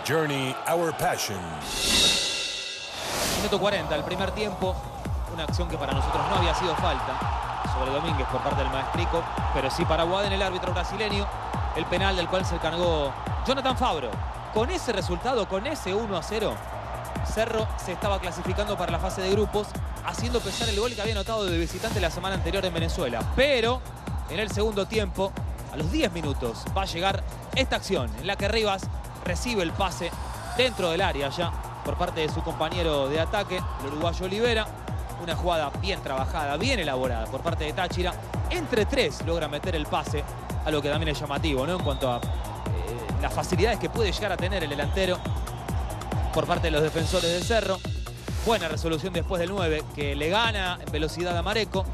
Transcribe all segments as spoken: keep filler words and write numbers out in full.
journey, our passion. Minuto cuarenta, el primer tiempo. Una acción que para nosotros no había sido falta sobre Domínguez por parte del Maestrico, pero sí para Waden, el árbitro brasileño. El penal del cual se encargó Jonathan Fabro. Con ese resultado, con ese uno a cero, Cerro se estaba clasificando para la fase de grupos, haciendo pesar el gol que había anotado de visitante la semana anterior en Venezuela. Pero en el segundo tiempo, a los diez minutos, va a llegar esta acción en la que Rivas recibe el pase dentro del área ya por parte de su compañero de ataque, el uruguayo Olivera. Una jugada bien trabajada, bien elaborada por parte de Táchira. Entre tres logra meter el pase, a lo que también es llamativo, ¿no? En cuanto a eh, las facilidades que puede llegar a tener el delantero por parte de los defensores del Cerro. Buena resolución después del nueve, que le gana en velocidad a Mareco.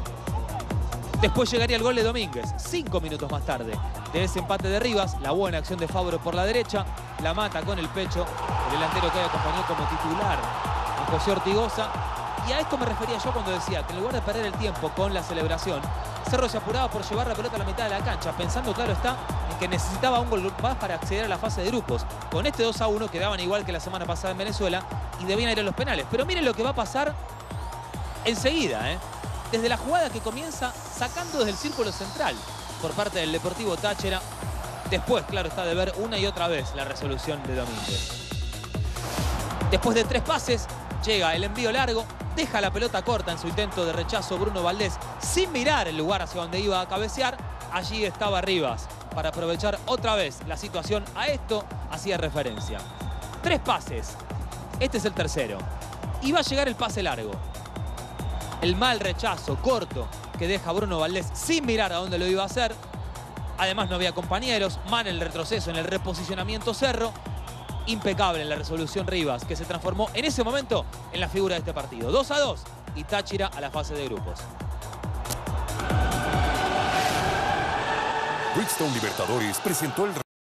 Después llegaría el gol de Domínguez, cinco minutos más tarde, de ese empate de Rivas. La buena acción de Fabro por la derecha, la mata con el pecho el delantero que hoy acompañó como titular a José Ortigosa. Y a esto me refería yo cuando decía que en lugar de perder el tiempo con la celebración, Cerro se apuraba por llevar la pelota a la mitad de la cancha, pensando, claro está, en que necesitaba un gol más para acceder a la fase de grupos. Con este dos a uno quedaban igual que la semana pasada en Venezuela y debían ir a los penales. Pero miren lo que va a pasar enseguida, ¿eh? Desde la jugada que comienza sacando desde el círculo central por parte del Deportivo Táchira. Después, claro está, de ver una y otra vez la resolución de Domínguez. Después de tres pases, llega el envío largo, deja la pelota corta en su intento de rechazo Bruno Valdés, sin mirar el lugar hacia donde iba a cabecear. Allí estaba Rivas para aprovechar otra vez la situación. A esto hacía referencia. Tres pases. Este es el tercero. Y va a llegar el pase largo. El mal rechazo corto que deja Bruno Valdés sin mirar a dónde lo iba a hacer. Además no había compañeros. Mal el retroceso en el reposicionamiento Cerro. Impecable en la resolución Rivas, que se transformó en ese momento en la figura de este partido. dos a dos y Táchira a la fase de grupos. Bridgestone Libertadores presentó el